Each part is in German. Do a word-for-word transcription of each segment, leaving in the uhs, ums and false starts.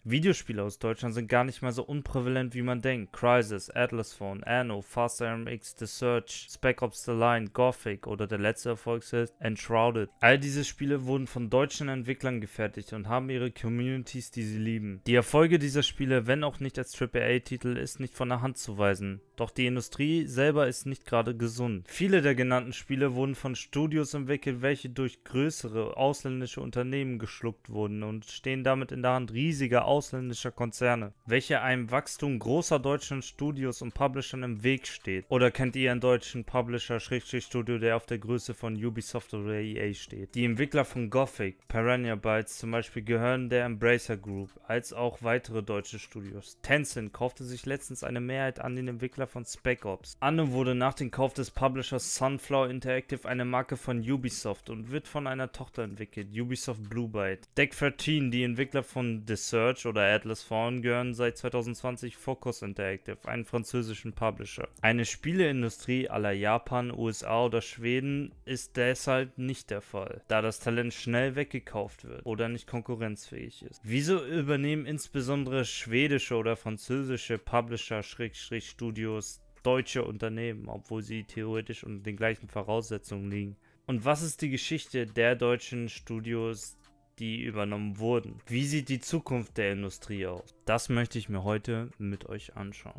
Videospiele aus Deutschland sind gar nicht mal so unprävalent, wie man denkt. Crysis, Atlas Phone, Anno, Fast R M X, The Search, Spec Ops The Line, Gothic oder der letzte Erfolgshit Enshrouded. All diese Spiele wurden von deutschen Entwicklern gefertigt und haben ihre Communities, die sie lieben. Die Erfolge dieser Spiele, wenn auch nicht als Triple A Titel, ist nicht von der Hand zu weisen. Doch die Industrie selber ist nicht gerade gesund. Viele der genannten Spiele wurden von Studios entwickelt, welche durch größere ausländische Unternehmen geschluckt wurden und stehen damit in der Hand riesiger ausländischer Konzerne, welche einem Wachstum großer deutscher Studios und Publishern im Weg steht. Oder kennt ihr einen deutschen Publisher-Studio, der auf der Größe von Ubisoft oder E A steht? Die Entwickler von Gothic, Piranha Bytes zum Beispiel gehören der Embracer Group, als auch weitere deutsche Studios. Tencent kaufte sich letztens eine Mehrheit an den Entwickler von Spec Ops. Anno wurde nach dem Kauf des Publishers Sunflower Interactive eine Marke von Ubisoft und wird von einer Tochter entwickelt, Ubisoft Blue Byte. Deck dreizehn, die Entwickler von The Search oder Atlas Phone, gehören seit zweitausendzwanzig Focus Interactive, einen französischen Publisher. Eine Spieleindustrie à la Japan, U S A oder Schweden ist deshalb nicht der Fall, da das Talent schnell weggekauft wird oder nicht konkurrenzfähig ist. Wieso übernehmen insbesondere schwedische oder französische Publisher-Studios deutsche Unternehmen, obwohl sie theoretisch unter den gleichen Voraussetzungen liegen? Und was ist die Geschichte der deutschen Studios, die übernommen wurden? Wie sieht die Zukunft der Industrie aus? Das möchte ich mir heute mit euch anschauen.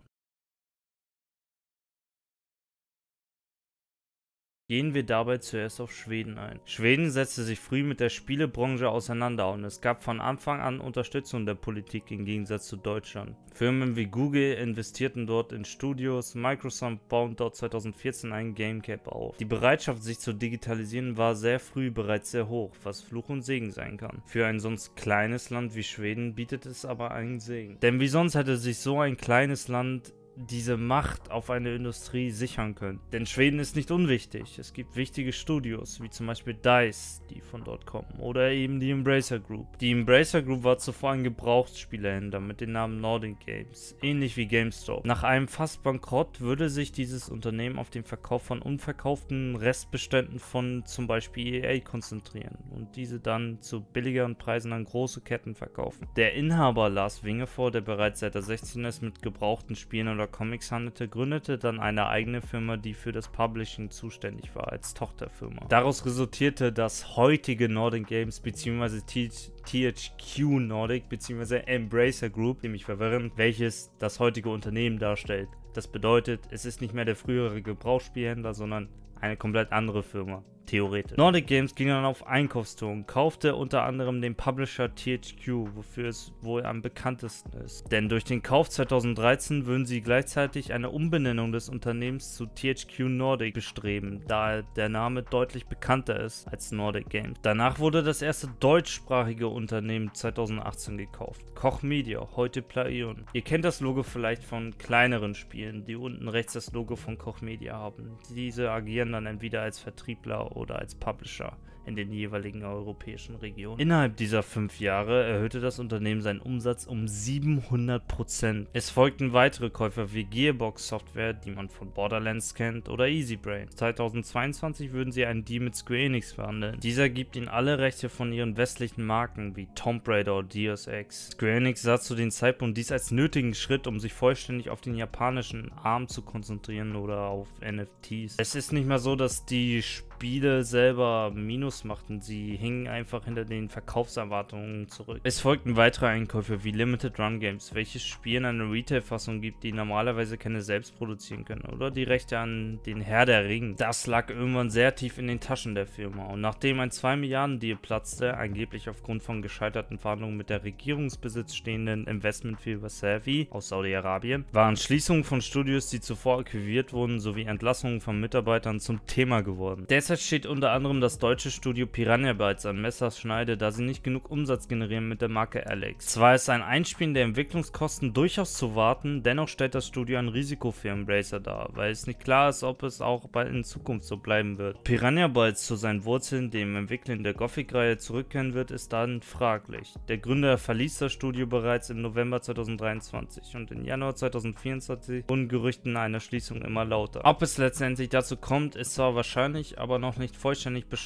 Gehen wir dabei zuerst auf Schweden ein. Schweden setzte sich früh mit der Spielebranche auseinander und es gab von Anfang an Unterstützung der Politik im Gegensatz zu Deutschland. Firmen wie Google investierten dort in Studios, Microsoft baute dort zweitausendvierzehn einen GameCube auf. Die Bereitschaft, sich zu digitalisieren, war sehr früh bereits sehr hoch, was Fluch und Segen sein kann. Für ein sonst kleines Land wie Schweden bietet es aber einen Segen. Denn wie sonst hätte sich so ein kleines Land diese Macht auf eine Industrie sichern können. Denn Schweden ist nicht unwichtig. Es gibt wichtige Studios, wie zum Beispiel DICE, die von dort kommen, oder eben die Embracer Group. Die Embracer Group war zuvor ein Gebrauchtspielehändler mit dem Namen Nordic Games, ähnlich wie GameStop. Nach einem fast Bankrott würde sich dieses Unternehmen auf den Verkauf von unverkauften Restbeständen von zum Beispiel E A konzentrieren und diese dann zu billigeren Preisen an große Ketten verkaufen. Der Inhaber Lars Wingeford, der bereits seit der sechzehn mit gebrauchten Spielen oder Comics handelte, gründete dann eine eigene Firma, die für das Publishing zuständig war, als Tochterfirma. Daraus resultierte das heutige Nordic Games bzw. T H Q Nordic bzw. Embracer Group, ziemlich verwirrend, welches das heutige Unternehmen darstellt. Das bedeutet, es ist nicht mehr der frühere Gebrauchsspielhändler, sondern eine komplett andere Firma. Theoretisch. Nordic Games ging dann auf Einkaufstour und kaufte unter anderem den Publisher T H Q, wofür es wohl am bekanntesten ist. Denn durch den Kauf zweitausenddreizehn würden sie gleichzeitig eine Umbenennung des Unternehmens zu T H Q Nordic bestreben, da der Name deutlich bekannter ist als Nordic Games. Danach wurde das erste deutschsprachige Unternehmen zweitausendachtzehn gekauft. Koch Media, heute Plaion. Ihr kennt das Logo vielleicht von kleineren Spielen, die unten rechts das Logo von Koch Media haben. Diese agieren dann entweder als Vertriebler oder als Publisher in den jeweiligen europäischen Regionen. Innerhalb dieser fünf Jahre erhöhte das Unternehmen seinen Umsatz um siebenhundert Prozent. Es folgten weitere Käufer wie Gearbox Software, die man von Borderlands kennt, oder Easybrain. zweitausendzweiundzwanzig würden sie einen Deal mit Square Enix verhandeln. Dieser gibt ihnen alle Rechte von ihren westlichen Marken wie Tomb Raider oder Deus Ex. Square Enix sah zu dem Zeitpunkt dies als nötigen Schritt, um sich vollständig auf den japanischen Arm zu konzentrieren oder auf N F Ts. Es ist nicht mehr so, dass die Spiele selber Minus machten, sie hingen einfach hinter den Verkaufserwartungen zurück. Es folgten weitere Einkäufe wie Limited Run Games, welches Spielen eine Retail-Fassung gibt, die normalerweise keine selbst produzieren können, oder die Rechte an den Herr der Ringe. Das lag irgendwann sehr tief in den Taschen der Firma und nachdem ein zwei Milliarden Deal platzte, angeblich aufgrund von gescheiterten Verhandlungen mit der Regierungsbesitz stehenden Investmentfirma Savi aus Saudi-Arabien, waren Schließungen von Studios, die zuvor akquiriert wurden, sowie Entlassungen von Mitarbeitern zum Thema geworden. Derzeit steht unter anderem das deutsche Studio Piranha Bytes an Messerschneide, da sie nicht genug Umsatz generieren mit der Marke Alex. Zwar ist ein Einspielen der Entwicklungskosten durchaus zu warten, dennoch stellt das Studio ein Risiko für Embracer dar, weil es nicht klar ist, ob es auch bald in Zukunft so bleiben wird. Piranha Bytes zu seinen Wurzeln, dem Entwickeln der Gothic-Reihe zurückkehren wird, ist dann fraglich. Der Gründer verließ das Studio bereits im November zweitausenddreiundzwanzig und im Januar zweitausendvierundzwanzig wurden Gerüchte einer Schließung immer lauter. Ob es letztendlich dazu kommt, ist zwar wahrscheinlich, aber noch nicht vollständig beschlossen.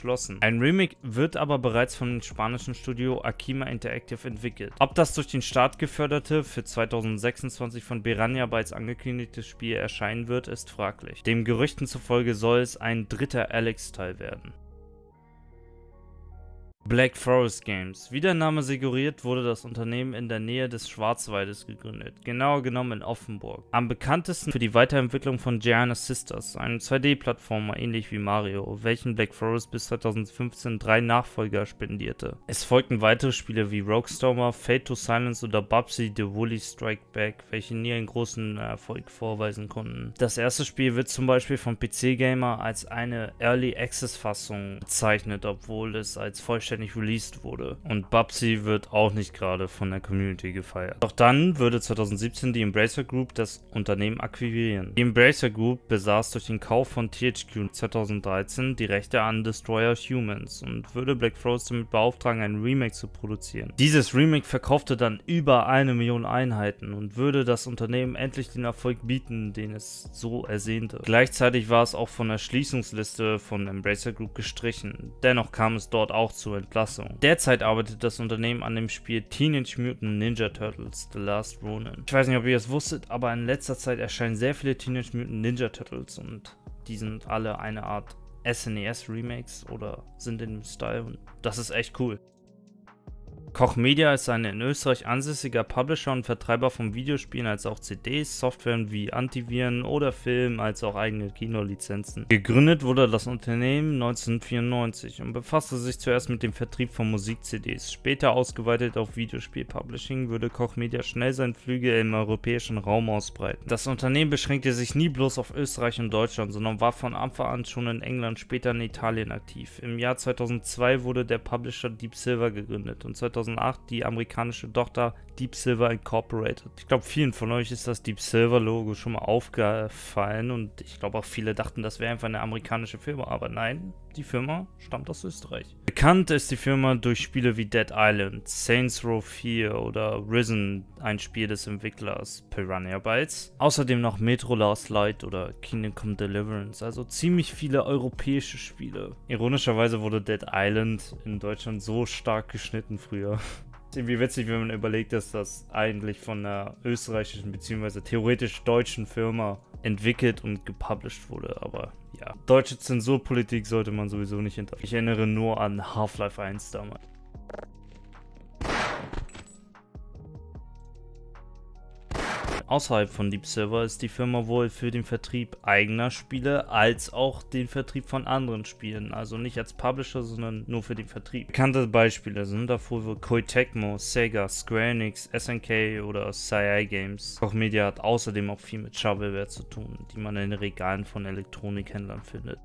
Ein Remake wird aber bereits von dem spanischen Studio Akima Interactive entwickelt. Ob das durch den Start geförderte, für zweitausendsechsundzwanzig von Piranha Bytes angekündigtes Spiel erscheinen wird, ist fraglich. Dem Gerüchten zufolge soll es ein dritter Alyx-Teil werden. Black Forest Games. Wie der Name suggeriert, wurde das Unternehmen in der Nähe des Schwarzwaldes gegründet, genauer genommen in Offenburg. Am bekanntesten für die Weiterentwicklung von Giana Sisters, einem zwei D-Plattformer ähnlich wie Mario, welchen Black Forest bis zweitausendfünfzehn drei Nachfolger spendierte. Es folgten weitere Spiele wie Roguestormer, Fate to Silence oder Bubsy The Woolly Strike Back, welche nie einen großen Erfolg vorweisen konnten. Das erste Spiel wird zum Beispiel von P C-Gamer als eine Early Access Fassung bezeichnet, obwohl es als vollständig released wurde. Und Bubsy wird auch nicht gerade von der Community gefeiert. Doch dann würde zweitausendsiebzehn die Embracer Group das Unternehmen akquirieren. Die Embracer Group besaß durch den Kauf von T H Q zweitausenddreizehn die Rechte an Destroyer Humans und würde Black Forest damit beauftragen, ein Remake zu produzieren. Dieses Remake verkaufte dann über eine Million Einheiten und würde das Unternehmen endlich den Erfolg bieten, den es so ersehnte. Gleichzeitig war es auch von der Schließungsliste von Embracer Group gestrichen. Dennoch kam es dort auch zu Entlassung. Derzeit arbeitet das Unternehmen an dem Spiel Teenage Mutant Ninja Turtles: The Last Ronin. Ich weiß nicht, ob ihr es wusstet, aber in letzter Zeit erscheinen sehr viele Teenage Mutant Ninja Turtles und die sind alle eine Art S N E S Remakes oder sind in dem Style und das ist echt cool. Koch Media ist ein in Österreich ansässiger Publisher und Vertreiber von Videospielen als auch C Ds, Softwaren wie Antiviren oder Filmen als auch eigene Kinolizenzen. Gegründet wurde das Unternehmen neunzehnhundertvierundneunzig und befasste sich zuerst mit dem Vertrieb von Musik-C Ds. Später ausgeweitet auf Videospiel-Publishing würde Koch Media schnell seinen Flügel im europäischen Raum ausbreiten. Das Unternehmen beschränkte sich nie bloß auf Österreich und Deutschland, sondern war von Anfang an schon in England, später in Italien aktiv. Im Jahr zweitausendzwei wurde der Publisher Deep Silver gegründet und zweitausendacht die amerikanische Tochter Deep Silver Incorporated. Ich glaube, vielen von euch ist das Deep Silver Logo schon mal aufgefallen und ich glaube auch viele dachten, das wäre einfach eine amerikanische Firma, aber nein, die Firma stammt aus Österreich. Bekannt ist die Firma durch Spiele wie Dead Island, Saints Row vier oder Risen, ein Spiel des Entwicklers Piranha Bytes. Außerdem noch Metro Last Light oder Kingdom Come Deliverance, also ziemlich viele europäische Spiele. Ironischerweise wurde Dead Island in Deutschland so stark geschnitten früher. Ist irgendwie witzig, wenn man überlegt, dass das eigentlich von einer österreichischen bzw. theoretisch deutschen Firma entwickelt und gepublished wurde, aber ja. Deutsche Zensurpolitik sollte man sowieso nicht hinterfragen. Ich erinnere nur an Half-Life eins damals. Außerhalb von Deep Silver ist die Firma wohl für den Vertrieb eigener Spiele als auch den Vertrieb von anderen Spielen, also nicht als Publisher, sondern nur für den Vertrieb. Bekannte Beispiele sind davor wohl Koei Tecmo, Sega, Square Enix, S N K oder C I Games. Koch Media hat außerdem auch viel mit Shovelware zu tun, die man in den Regalen von Elektronikhändlern findet.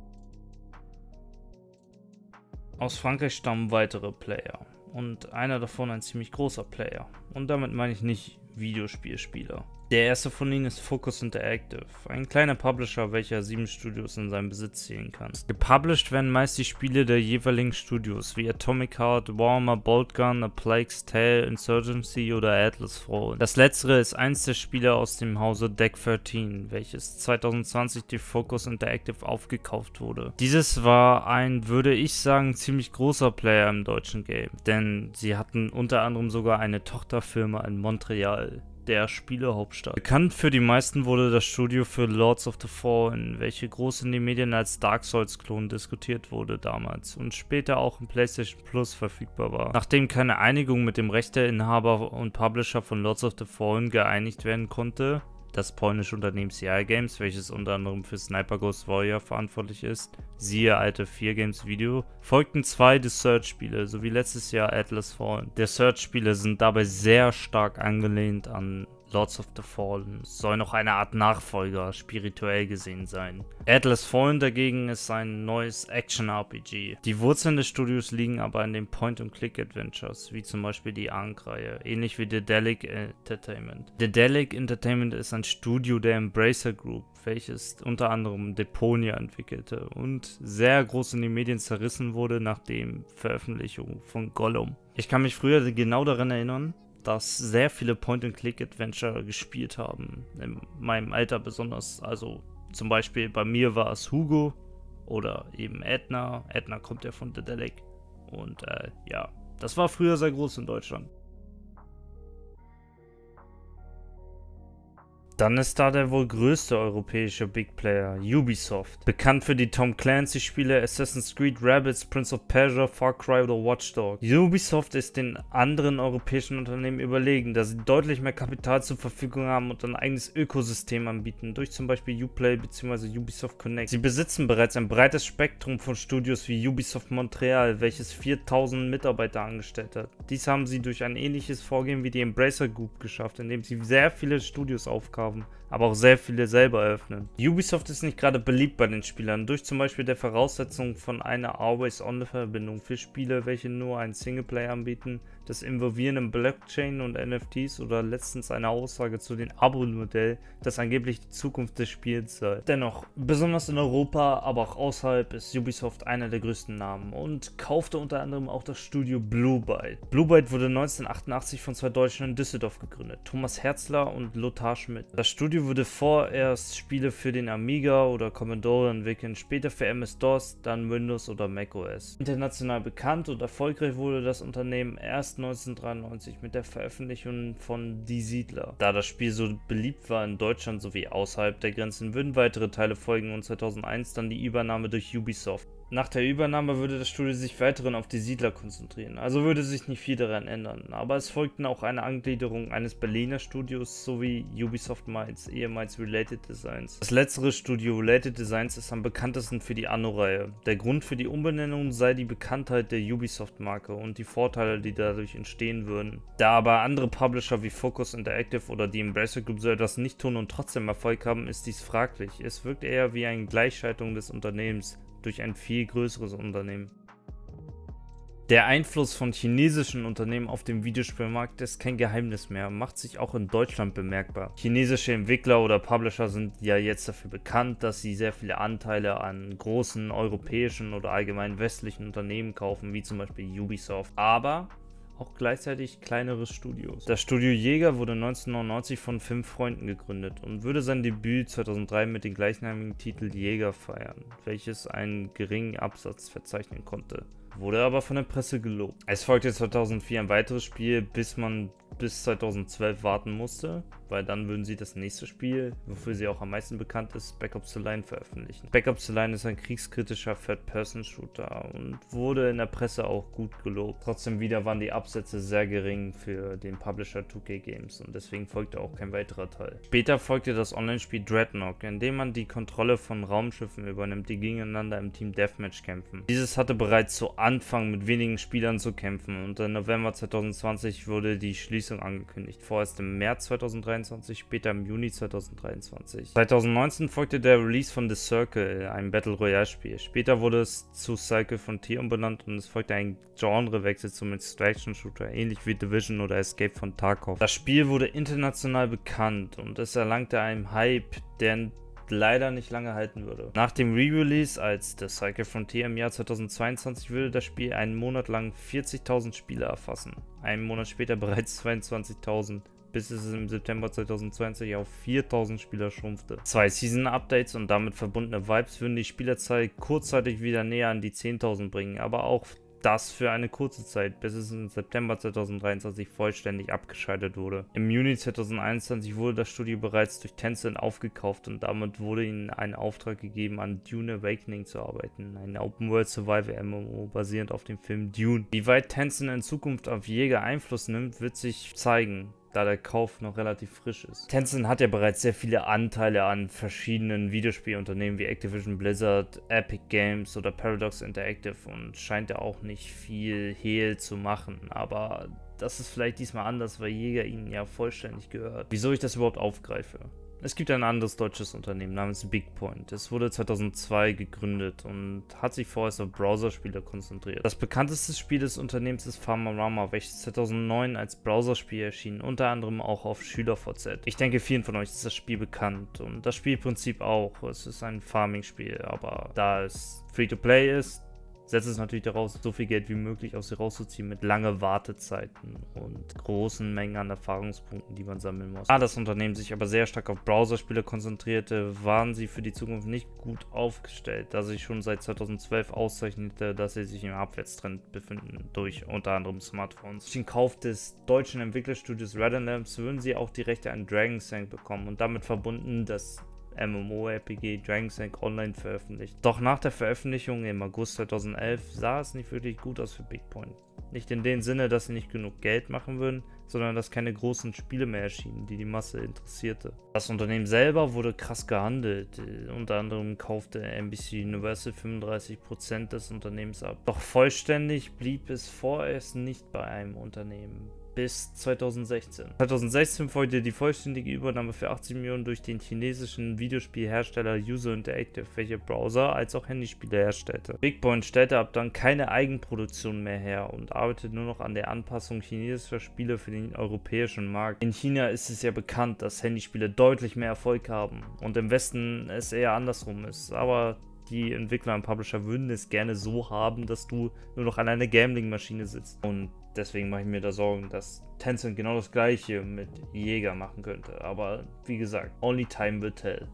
Aus Frankreich stammen weitere Player und einer davon ein ziemlich großer Player und damit meine ich nicht Videospielspieler. Der erste von ihnen ist Focus Interactive, ein kleiner Publisher, welcher sieben Studios in seinem Besitz zählen kann. Gepublished werden meist die Spiele der jeweiligen Studios, wie Atomic Heart, Warhammer, Boltgun, A Plague's Tale, Insurgency oder Atlas Fallen. Das letztere ist eins der Spiele aus dem Hause Deck dreizehn, welches zweitausendzwanzig durch Focus Interactive aufgekauft wurde. Dieses war ein, würde ich sagen, ziemlich großer Player im deutschen Game, denn sie hatten unter anderem sogar eine Tochterfirma in Montreal, der Spielehauptstadt. Bekannt für die meisten wurde das Studio für Lords of the Fallen, welche groß in den Medien als Dark Souls-Klon diskutiert wurde damals und später auch im PlayStation Plus verfügbar war. Nachdem keine Einigung mit dem Rechteinhaber und Publisher von Lords of the Fallen geeinigt werden konnte, das polnische Unternehmen C I Games, welches unter anderem für Sniper Ghost Warrior verantwortlich ist, siehe alte vier Games Video, folgten zwei The Surge-Spiele, sowie letztes Jahr Atlas Fallen. The Surge-Spiele sind dabei sehr stark angelehnt an Lords of the Fallen, soll noch eine Art Nachfolger spirituell gesehen sein. Atlas Fallen dagegen ist ein neues Action-R P G. Die Wurzeln des Studios liegen aber in den Point-and-Click-Adventures, wie zum Beispiel die Ark-Reihe, ähnlich wie Daedalic Entertainment. Daedalic Entertainment ist ein Studio der Embracer Group, welches unter anderem Deponia entwickelte und sehr groß in den Medien zerrissen wurde nach der Veröffentlichung von Gollum. Ich kann mich früher genau daran erinnern, dass sehr viele Point-and-Click-Adventure gespielt haben, in meinem Alter besonders. Also zum Beispiel bei mir war es Hugo oder eben Edna. Edna kommt ja von Daedalic. Und äh, ja, das war früher sehr groß in Deutschland. Dann ist da der wohl größte europäische Big Player, Ubisoft. Bekannt für die Tom Clancy-Spiele Assassin's Creed, Rabbids, Prince of Persia, Far Cry oder Watch Dogs. Ubisoft ist den anderen europäischen Unternehmen überlegen, da sie deutlich mehr Kapital zur Verfügung haben und ein eigenes Ökosystem anbieten, durch zum Beispiel Uplay bzw. Ubisoft Connect. Sie besitzen bereits ein breites Spektrum von Studios wie Ubisoft Montreal, welches viertausend Mitarbeiter angestellt hat. Dies haben sie durch ein ähnliches Vorgehen wie die Embracer Group geschafft, indem sie sehr viele Studios aufkaufen, aber auch sehr viele selber eröffnen. Ubisoft ist nicht gerade beliebt bei den Spielern, durch zum Beispiel der Voraussetzung von einer Always-On-Verbindung für Spiele, welche nur einen Singleplayer anbieten, das Involvieren in Blockchain und N F Ts oder letztens eine Aussage zu dem Abo-Modell, das angeblich die Zukunft des Spiels sei. Dennoch, besonders in Europa, aber auch außerhalb ist Ubisoft einer der größten Namen und kaufte unter anderem auch das Studio Blue Byte. Blue Byte wurde neunzehnhundertachtundachtzig von zwei Deutschen in Düsseldorf gegründet, Thomas Herzler und Lothar Schmidt. Das Studio würde vorerst Spiele für den Amiga oder Commodore entwickeln, später für M S-DOS, dann Windows oder macOS. International bekannt und erfolgreich wurde das Unternehmen erst neunzehnhundertdreiundneunzig mit der Veröffentlichung von Die Siedler. Da das Spiel so beliebt war in Deutschland sowie außerhalb der Grenzen, würden weitere Teile folgen und zweitausendeins dann die Übernahme durch Ubisoft. Nach der Übernahme würde das Studio sich weiterhin auf die Siedler konzentrieren, also würde sich nicht viel daran ändern, aber es folgten auch eine Angliederung eines Berliner Studios sowie Ubisoft Mainz, ehemals Related Designs. Das letztere Studio Related Designs ist am bekanntesten für die Anno-Reihe. Der Grund für die Umbenennung sei die Bekanntheit der Ubisoft-Marke und die Vorteile, die dadurch entstehen würden. Da aber andere Publisher wie Focus Interactive oder die Embracer Group so etwas nicht tun und trotzdem Erfolg haben, ist dies fraglich. Es wirkt eher wie eine Gleichschaltung des Unternehmens durch ein viel größeres Unternehmen. Der Einfluss von chinesischen Unternehmen auf den Videospielmarkt ist kein Geheimnis mehr, macht sich auch in Deutschland bemerkbar. Chinesische Entwickler oder Publisher sind ja jetzt dafür bekannt, dass sie sehr viele Anteile an großen europäischen oder allgemein westlichen Unternehmen kaufen, wie zum Beispiel Ubisoft, aber auch gleichzeitig kleinere Studios. Das Studio Jäger wurde neunzehnhundertneunundneunzig von fünf Freunden gegründet und würde sein Debüt zweitausenddrei mit dem gleichnamigen Titel Jäger feiern, welches einen geringen Absatz verzeichnen konnte. Wurde aber von der Presse gelobt. Es folgte zweitausendvier ein weiteres Spiel, bis man bis zweitausendzwölf warten musste, weil dann würden sie das nächste Spiel, wofür sie auch am meisten bekannt ist, Spec Ops The Line veröffentlichen. Spec Ops The Line ist ein kriegskritischer Third-Person-Shooter und wurde in der Presse auch gut gelobt. Trotzdem wieder waren die Absätze sehr gering für den Publisher zwei K Games und deswegen folgte auch kein weiterer Teil. Später folgte das Online-Spiel Dreadnought, in dem man die Kontrolle von Raumschiffen übernimmt, die gegeneinander im Team Deathmatch kämpfen. Dieses hatte bereits zu Anfang mit wenigen Spielern zu kämpfen und im November zweitausendzwanzig wurde die Schließung angekündigt. Vorerst im März zweitausenddreiundzwanzig, später im Juni zweitausenddreiundzwanzig. zweitausendneunzehn folgte der Release von The Circle, ein Battle Royale Spiel. Später wurde es zu Cycle Frontier umbenannt und es folgte ein Genrewechsel zum Extraction Shooter, ähnlich wie Division oder Escape von Tarkov. Das Spiel wurde international bekannt und es erlangte einen Hype, der leider nicht lange halten würde. Nach dem Re-Release als The Cycle Frontier im Jahr zweitausendzweiundzwanzig würde das Spiel einen Monat lang vierzigtausend Spieler erfassen. Einen Monat später bereits zweiundzwanzigtausend, bis es im September zweitausendzweiundzwanzig auf viertausend Spieler schrumpfte. Zwei Season-Updates und damit verbundene Vibes würden die Spielerzahl kurzzeitig wieder näher an die zehntausend bringen, aber auch das für eine kurze Zeit, bis es im September zweitausenddreiundzwanzig vollständig abgeschaltet wurde. Im Juni zweitausendeinundzwanzig wurde das Studio bereits durch Tencent aufgekauft und damit wurde ihnen ein Auftrag gegeben, an Dune Awakening zu arbeiten, ein Open-World-Survival-M M O basierend auf dem Film Dune. Wie weit Tencent in Zukunft auf Jäger Einfluss nimmt, wird sich zeigen, da der Kauf noch relativ frisch ist. Tencent hat ja bereits sehr viele Anteile an verschiedenen Videospielunternehmen wie Activision Blizzard, Epic Games oder Paradox Interactive und scheint ja auch nicht viel Hehl zu machen, aber das ist vielleicht diesmal anders, weil Jäger ihnen ja vollständig gehört. Wieso ich das überhaupt aufgreife? Es gibt ein anderes deutsches Unternehmen namens Bigpoint. Es wurde zweitausendzwei gegründet und hat sich vorerst auf Browserspiele konzentriert. Das bekannteste Spiel des Unternehmens ist Farmerama, welches zweitausendneun als Browserspiel erschien, unter anderem auch auf SchülerVZ. Ich denke, vielen von euch ist das Spiel bekannt und das Spielprinzip auch. Es ist ein Farming-Spiel, aber da es Free-to-Play ist, setzt es natürlich daraus, so viel Geld wie möglich aus sie rauszuziehen mit lange Wartezeiten und großen Mengen an Erfahrungspunkten, die man sammeln muss. Da das Unternehmen sich aber sehr stark auf Browserspiele konzentrierte, waren sie für die Zukunft nicht gut aufgestellt, da sich schon seit zweitausendzwölf auszeichnete, dass sie sich im Abwärtstrend befinden, durch unter anderem Smartphones. Durch den Kauf des deutschen Entwicklerstudios Red Labs würden sie auch die Rechte an Dragon's Tank bekommen und damit verbunden das MMORPG R P G Dragon's Tank Online veröffentlicht. Doch nach der Veröffentlichung im August zweitausendelf sah es nicht wirklich gut aus für Bigpoint. Nicht in dem Sinne, dass sie nicht genug Geld machen würden, sondern dass keine großen Spiele mehr erschienen, die die Masse interessierte. Das Unternehmen selber wurde krass gehandelt. Unter anderem kaufte N B C Universal fünfunddreißig Prozent des Unternehmens ab. Doch vollständig blieb es vorerst nicht bei einem Unternehmen. Bis zweitausendsechzehn. zweitausendsechzehn folgte die vollständige Übernahme für achtzig Millionen durch den chinesischen Videospielhersteller User Interactive, welcher Browser als auch Handyspiele herstellte. Bigpoint stellte ab dann keine Eigenproduktion mehr her und arbeitete nur noch an der Anpassung chinesischer Spiele für den europäischen Markt. In China ist es ja bekannt, dass Handyspiele deutlich mehr Erfolg haben und im Westen es eher andersrum ist, aber die Entwickler und Publisher würden es gerne so haben, dass du nur noch an einer Gambling-Maschine sitzt. Und deswegen mache ich mir da Sorgen, dass Tencent genau das gleiche mit Jäger machen könnte. Aber wie gesagt, only time will tell.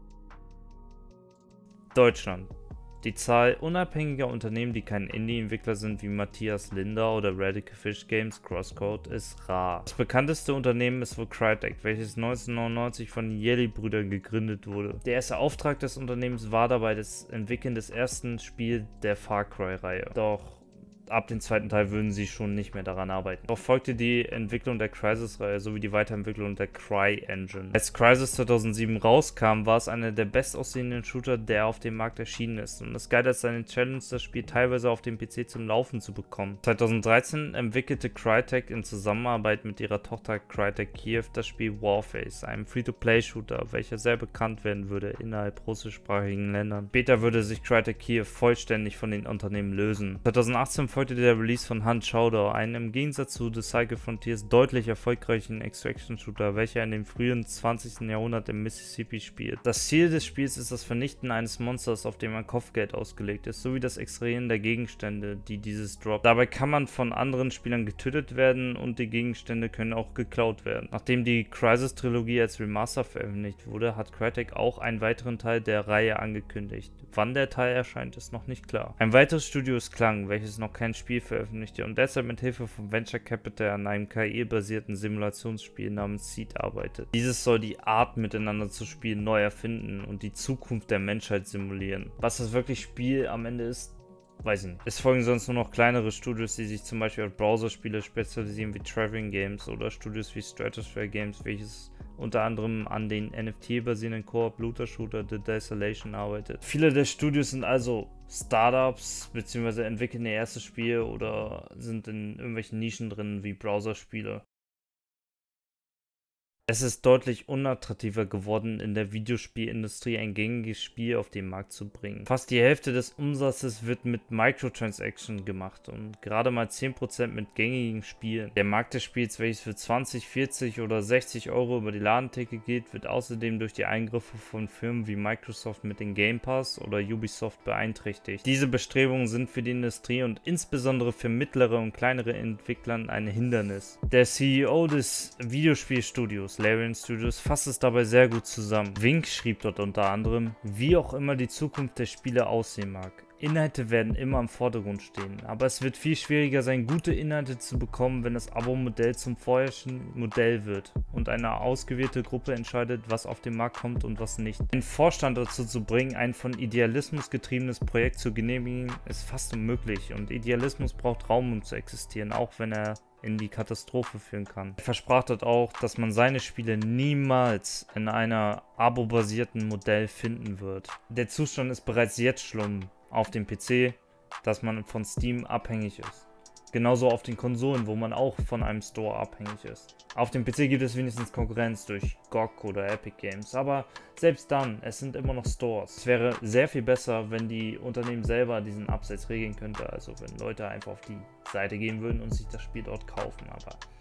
Deutschland. Die Zahl unabhängiger Unternehmen, die kein Indie-Entwickler sind, wie Matthias Linder oder Radical Fish Games Crosscode, ist rar. Das bekannteste Unternehmen ist wohl Crytek, welches neunzehnhundertneunundneunzig von den Jelly-Brüdern gegründet wurde. Der erste Auftrag des Unternehmens war dabei das Entwickeln des ersten Spiels der Far Cry-Reihe. Doch ab dem zweiten Teil würden sie schon nicht mehr daran arbeiten. Doch folgte die Entwicklung der Crysis-Reihe sowie die Weiterentwicklung der Cry-Engine. Als Crysis zweitausendsieben rauskam, war es einer der bestaussehenden Shooter, der auf dem Markt erschienen ist, und es galt als seine Challenge, das Spiel teilweise auf dem P C zum Laufen zu bekommen. zweitausenddreizehn entwickelte Crytek in Zusammenarbeit mit ihrer Tochter Crytek Kiev das Spiel Warface, einem Free-to-Play-Shooter, welcher sehr bekannt werden würde innerhalb russischsprachigen Ländern. Später würde sich Crytek Kiev vollständig von den Unternehmen lösen. zweitausendachtzehn folgte der Release von Hunt Showdown, einem im Gegensatz zu The Cycle Frontiers deutlich erfolgreichen Extraction-Shooter, welcher in dem frühen zwanzigsten Jahrhundert im Mississippi spielt. Das Ziel des Spiels ist das Vernichten eines Monsters, auf dem ein Kopfgeld ausgelegt ist, sowie das Extrahieren der Gegenstände, die dieses droppt. Dabei kann man von anderen Spielern getötet werden und die Gegenstände können auch geklaut werden. Nachdem die Crysis-Trilogie als Remaster veröffentlicht wurde, hat Crytek auch einen weiteren Teil der Reihe angekündigt. Wann der Teil erscheint, ist noch nicht klar. Ein weiteres Studio ist Klang, welches noch kein Spiel veröffentlichte und deshalb mit Hilfe von Venture Capital an einem K I-basierten Simulationsspiel namens Seed arbeitet. Dieses soll die Art, miteinander zu spielen, neu erfinden und die Zukunft der Menschheit simulieren. Was das wirklich Spiel am Ende ist, weiß ich nicht. Es folgen sonst nur noch kleinere Studios, die sich zum Beispiel auf Browserspiele spezialisieren wie Traveling Games oder Studios wie Stratosphere Games, welches unter anderem an den N F T-basierenden Koop-Looter-Shooter The Desolation arbeitet. Viele der Studios sind also Startups bzw. entwickeln ihr erstes Spiel oder sind in irgendwelchen Nischen drin wie Browserspiele. Es ist deutlich unattraktiver geworden, in der Videospielindustrie ein gängiges Spiel auf den Markt zu bringen. Fast die Hälfte des Umsatzes wird mit Microtransactions gemacht und gerade mal zehn Prozent mit gängigen Spielen. Der Markt des Spiels, welches für zwanzig, vierzig oder sechzig Euro über die Ladentheke geht, wird außerdem durch die Eingriffe von Firmen wie Microsoft mit dem Game Pass oder Ubisoft beeinträchtigt. Diese Bestrebungen sind für die Industrie und insbesondere für mittlere und kleinere Entwickler ein Hindernis. Der C E O des Videospielstudios Larian Studios fasst es dabei sehr gut zusammen. Wink schrieb dort unter anderem: Wie auch immer die Zukunft der Spiele aussehen mag, Inhalte werden immer im Vordergrund stehen, aber es wird viel schwieriger sein, gute Inhalte zu bekommen, wenn das Abo-Modell zum vorherrschenden Modell wird und eine ausgewählte Gruppe entscheidet, was auf den Markt kommt und was nicht. Den Vorstand dazu zu bringen, ein von Idealismus getriebenes Projekt zu genehmigen, ist fast unmöglich, und Idealismus braucht Raum, um zu existieren, auch wenn er in die Katastrophe führen kann. Er versprach dort auch, dass man seine Spiele niemals in einer abo-basierten Modell finden wird. Der Zustand ist bereits jetzt schlimm auf dem P C, dass man von Steam abhängig ist. Genauso auf den Konsolen, wo man auch von einem Store abhängig ist. Auf dem P C gibt es wenigstens Konkurrenz durch G O G oder Epic Games, aber selbst dann, es sind immer noch Stores. Es wäre sehr viel besser, wenn die Unternehmen selber diesen Absatz regeln könnten, also wenn Leute einfach auf die Seite gehen würden und sich das Spiel dort kaufen, aber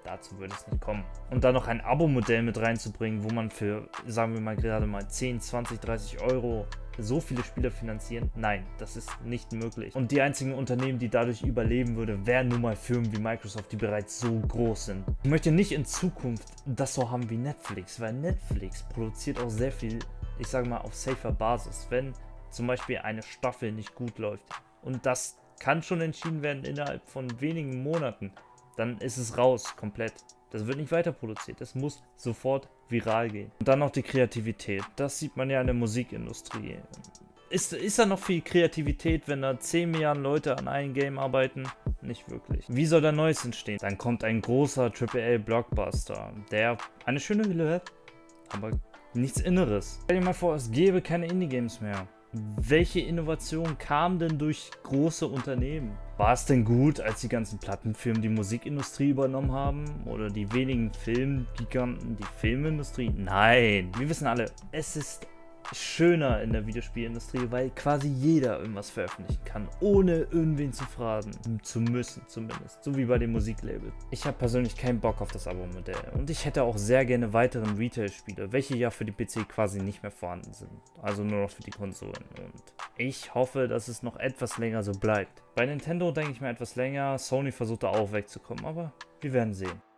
dazu würde es nicht kommen. Und dann noch ein Abo-Modell mit reinzubringen, wo man für, sagen wir mal gerade mal zehn, zwanzig, dreißig Euro so viele Spieler finanzieren? Nein, das ist nicht möglich. Und die einzigen Unternehmen, die dadurch überleben würden, wären nun mal Firmen wie Microsoft, die bereits so groß sind. Ich möchte nicht in Zukunft das so haben wie Netflix, weil Netflix produziert auch sehr viel, ich sage mal, auf safer Basis. Wenn zum Beispiel eine Staffel nicht gut läuft und das kann schon entschieden werden innerhalb von wenigen Monaten, dann ist es raus, komplett. Das wird nicht weiter produziert, es muss sofort viral gehen. Und dann noch die Kreativität, das sieht man ja in der Musikindustrie. Ist, ist da noch viel Kreativität, wenn da zehn Milliarden Leute an einem Game arbeiten? Nicht wirklich. Wie soll da Neues entstehen? Dann kommt ein großer Triple A Blockbuster, der eine schöne Hülle hat, aber nichts Inneres. Stell dir mal vor, es gäbe keine Indie-Games mehr. Welche Innovation kam denn durch große Unternehmen? War es denn gut, als die ganzen Plattenfirmen die Musikindustrie übernommen haben? Oder die wenigen Filmgiganten die Filmindustrie? Nein, wir wissen alle, es ist schöner in der Videospielindustrie, weil quasi jeder irgendwas veröffentlichen kann, ohne irgendwen zu fragen, zu müssen zumindest, so wie bei den Musiklabels. Ich habe persönlich keinen Bock auf das Abo-Modell und ich hätte auch sehr gerne weiteren Retail-Spiele, welche ja für die P C quasi nicht mehr vorhanden sind, also nur noch für die Konsolen, und ich hoffe, dass es noch etwas länger so bleibt. Bei Nintendo denke ich mir etwas länger, Sony versucht da auch wegzukommen, aber wir werden sehen.